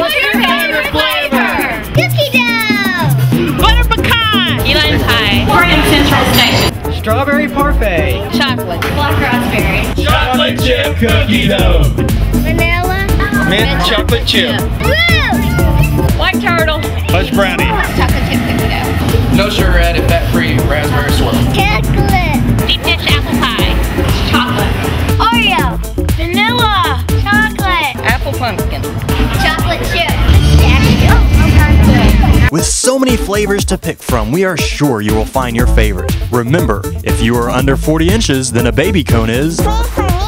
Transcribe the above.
What's your favorite flavor? Cookie dough. Butter pecan. Key lime pie. Grand Central Station. Strawberry parfait. Chocolate. Black raspberry. Chocolate chip cookie dough. Vanilla. Mint chocolate chip. Blue. White turtle. Fudge brownie. Chocolate chip cookie dough. No sugar added, fat-free, raspberry swirl. Chocolate. Deep dish apple pie. Chocolate. Oreo. Vanilla. Chocolate. Apple pumpkin. Chocolate chip. With so many flavors to pick from, we are sure you will find your favorite. Remember, if you are under 40 inches, then a baby cone is...